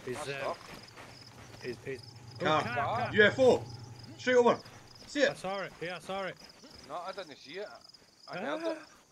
He's Stop. he's Car. car. UFO. Straight over. See I it. saw it. Yeah, I saw it. No, I didn't see it. I heard it.